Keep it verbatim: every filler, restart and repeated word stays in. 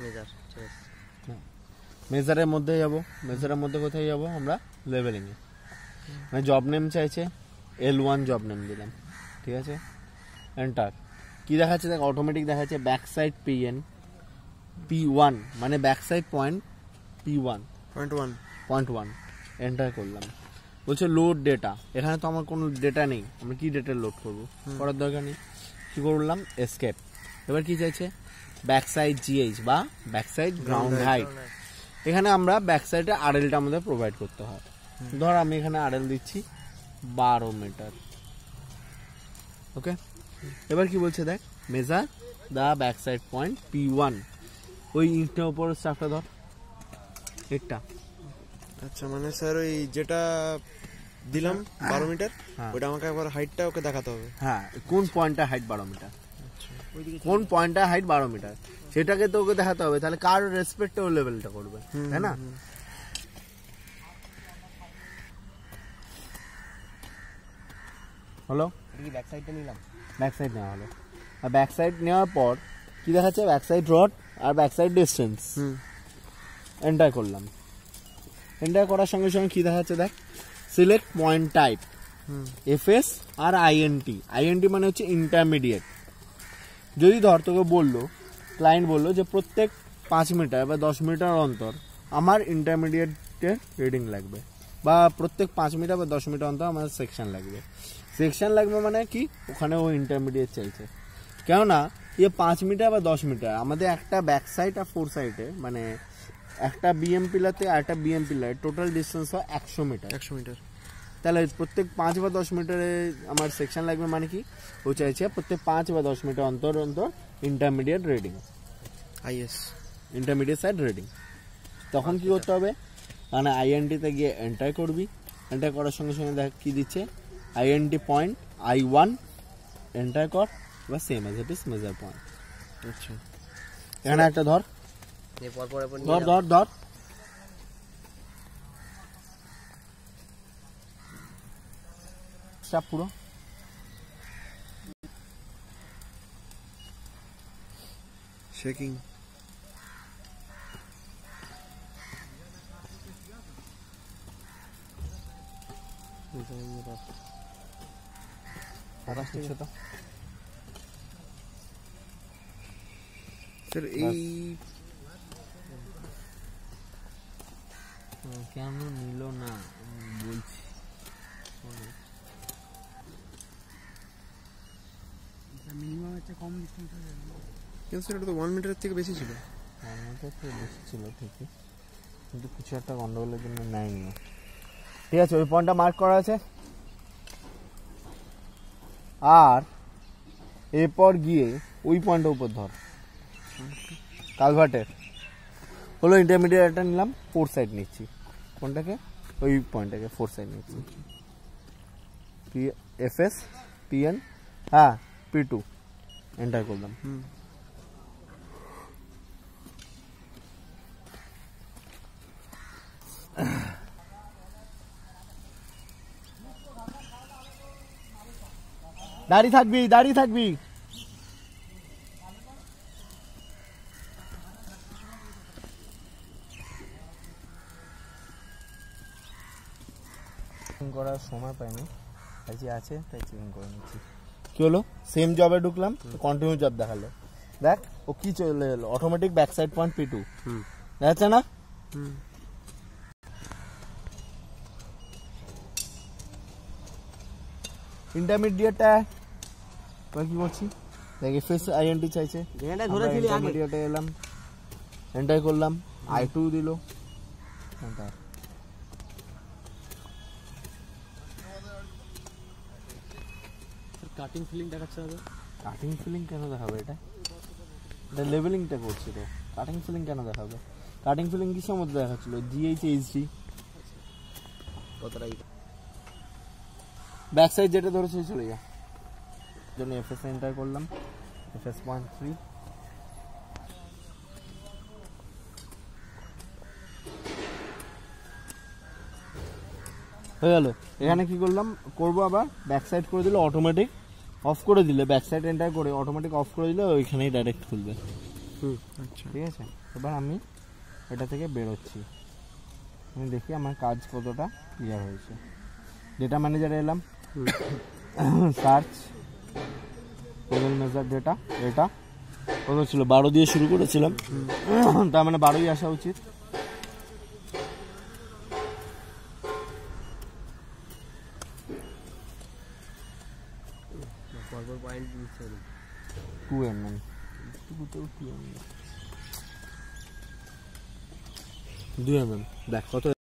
Measure মেজারের মধ্যে যাব, মেজারের মধ্যে কোথায় যাব আমরা লেভেলিং এ, মানে জব নেম চাইছে এল ওয়ান জব নেম দিলাম, ঠিক আছে, এন্টার। কি দেখাচ্ছে দেখ, অটোমেটিক দেখাচ্ছে back sight PN P one, মানে back sight point P one point one point one enter করলাম। বলছে লোড ডেটা, এখানে তো আমার কোনো ডেটা নেই, আমরা কি ডেটা লোড করবো, করার দরকার নেই, কি করলাম এসকেপ। এবার কি চাইছে ব্যাক সাইড জিএইচ বা ব্যাক সাইড গ্রাউন্ড হাইট, এখানে আমরা ব্যাক সাইডে আরএলটা আমাদের প্রোভাইড করতে হয়। ধর আমি এখানে আরএল দিচ্ছি বারো মিটার, ওকে। এবার কি বলছে দেখ, measure the back sight point P one, ওই ইঞ্চটার উপর স্টাফটা ধর একটা। আচ্ছা, মানে স্যার ওই যেটা দিলাম বারো মিটার, ওটা আমাকে একবার হাইটটা ওকে দেখাতে হবে। হ্যাঁ, কোন পয়েন্টটা হাইট বারো মিটার, কোন পয়েন্টটা হাইট বারো মিটার সেটাকে তো ওকে দেখাতে হবে, তাহলে কার রেসপেক্টে ও লেভেলটা করবে, তাই না? হলো, ব্যাক সাইডটা নিলাম, ব্যাক সাইড নেওয়া হলো। আর ব্যাক সাইড নেওয়ার পর কি দেখাচ্ছে, ব্যাক সাইড রড আর ব্যাক সাইড ডিস্টেন্স, এন্টার করলাম। এন্টার করার সঙ্গে সঙ্গে কি দেখাচ্ছে দেখ, সিলেক্ট পয়েন্ট টাইপ এফএস আর আইএনটি। আইএনটি মানে হচ্ছে ইন্টারমিডিয়েট। যদি ধর তোকে বললো, ক্লায়েন্ট বললো যে প্রত্যেক পাঁচ মিটার বা দশ মিটার অন্তর আমার ইন্টারমিডিয়েটের রিডিং লাগবে, বা প্রত্যেক পাঁচ মিটার বা দশ মিটার অন্তর আমার সেকশন লাগবে। সেকশন লাগবে মানে কি, ওখানে ও ইন্টারমিডিয়েট চাইছে। কেননা ইয়ে পাঁচ মিটার বা দশ মিটার আমাদের একটা ব্যাক সাইড আর ফোর সাইডে, মানে একটা বিএম পিলারতে আর একটা বিএম পিলার টোটাল ডিস্টেন্স হয় একশো মিটার একশো মিটার তাহলে প্রত্যেক পাঁচ বা দশ মিটারে আমার সেকশন লাগবে, মানে কি ও চাইছে প্রত্যেক পাঁচ বা দশ মিটার অন্তর অন্তর intermediate reading, IS intermediate sight reading. তখন কি করতে হবে, মানে আইএনটিতে গিয়ে এন্টার করবি। এন্টার করার সঙ্গে সঙ্গে দেখ কি দিচ্ছে, INT point I one enter কর, বা same as it is measure point. আচ্ছা, এখানে একটা ধর ধর ধর ধর সব পুরো শেকিং। স্যার এই কেন নিল না বলছি, মিনিমাম একটা কম ডিসটেন্স আছে, কিন্তু স্যার এটা তো ওয়ান মিটারের থেকে বেশি ছিল। ওয়ান মিটার থেকে বেশি ছিল ঠিকই, কিন্তু কিছু একটা গন্ডগোলের জন্য নেয়নি। ঠিক আছে, ওই পয়েন্টটা মার্ক করা আছে। আর এরপর গিয়ে ওই পয়েন্টের উপর ধর, কালভার্টের হলো ইন্টারমিডিয়েট একটা নিলাম, ফোর সাইড নিচ্ছি, কোনটাকে ওই পয়েন্টটাকে ফোর সাইড নিচ্ছি, পি এফ এস পিএন হ্যাঁ পি টু এন্টার করলাম। দাঁড়িয়ে থাকবি দাঁড়িয়ে থাকবি করার সময় পাইনি, আজকে আছে তাই চেকিং করে নিচ্ছি। কি হলো, সেম জবে ঢুকলাম, কন্টিনিউ জব দেখালো। দেখ ও কি চলে এলো, automatic back sight point P two দেখাচ্ছে না। ইন্টারমিডিয়েটটা কি করছি দেখ, এফএস আইএনটি চাইছে, ইন্টারমিডিয়েটে এলাম, এন্টার করলাম, আই টু দিল, এন্টার। কাটিং ফিলিং দেখাচ্ছে হবে। কাটিং ফিলিং কেন দেখাবে, এটা এটা লেভেলিংটা করছি তো, কাটিং ফিলিং কেন দেখাবে? কাটিং ফিলিং কিসের মধ্যে দেখাচ্ছিল, জিএইচ এইচডি কতটাই ব্যাক সাইড যেটা ধরেছে চলে যা, জন্য এফএস এন্টার করলাম, এফএস পয়েন্ট থ্রি হয়ে গেল। এখানে কি করলাম, করবো আবার ব্যাক সাইড করে দিলে অটোমেটিক অফ করে দিলে, ব্যাক সাইড এন্টার করে অটোমেটিক অফ করে দিলে ওইখানেই ডাইরেক্ট খুলবে। হুম আচ্ছা ঠিক আছে। এবার আমি এটা থেকে বেরোচ্ছি, আমি দেখি আমার কাজ কতটা ক্লিয়ার হয়েছে। ডেটা ম্যানেজারে এলাম, সার্চ টেবিল মেজার ডেটা, এটা কত ছিল বারো দিয়ে শুরু করেছিলাম, তার মানে বারোই আসা উচিত। Two M M two M M, দু এম এম দেখ কত